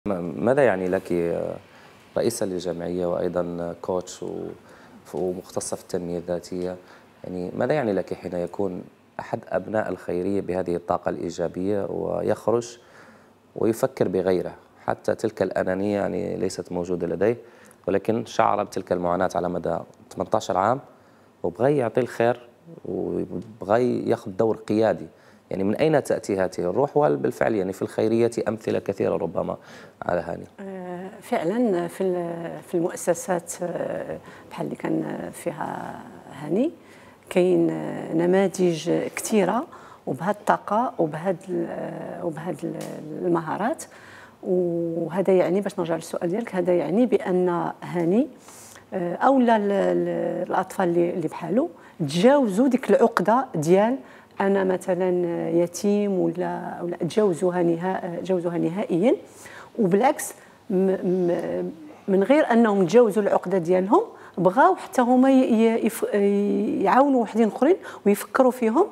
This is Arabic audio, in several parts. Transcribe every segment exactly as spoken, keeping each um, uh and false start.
ماذا يعني لك رئيسة للجمعية وأيضا كوتش ومختصة في التنمية الذاتية؟ يعني ماذا يعني لك حين يكون أحد أبناء الخيرية بهذه الطاقة الإيجابية ويخرج ويفكر بغيره، حتى تلك الأنانية يعني ليست موجودة لديه، ولكن شعر بتلك المعاناة على مدى ثمانية عشر عام وبغى يعطي الخير وبغى ياخذ دور قيادي. يعني من أين تأتي هذه الروح؟ وبالفعل يعني في الخيرية أمثلة كثيرة ربما على هاني. فعلا في في المؤسسات بحال اللي كان فيها هاني كاين نماذج كثيرة وبهذه الطاقة وبهذه وبهذه المهارات. وهذا يعني باش نرجع للسؤال ديالك، هذا يعني بأن هاني اولا الاطفال اللي بحالو تجاوزوا ديك العقده ديال انا مثلا يتيم ولا ولا تجاوزوها نهائيا تجاوزوها نهائيا، وبالعكس من غير انهم تجاوزوا العقده ديالهم بغاو حتى هما يعاونوا وحدين اخرين ويفكروا فيهم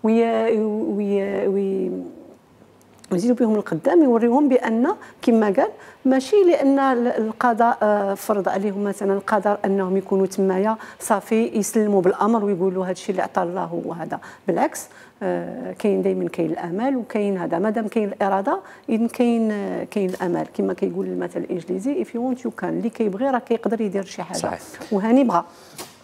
وي ويزيدوا بهم القدام، يوريهم بان كما قال ماشي لان القضاء فرض عليهم مثلا القدر انهم يكونوا تمايا صافي يسلموا بالامر ويقولوا هذا الشيء اللي عطى الله وهذا. بالعكس كاين دائما كاين الامل وكاين هذا، مادام كاين الاراده اذا كاين كاين الامل. كما كيقول المثل الانجليزي if you want you can، اللي كيبغي راه كيقدر يدير شي حاجه. صحيح. وهاني بغى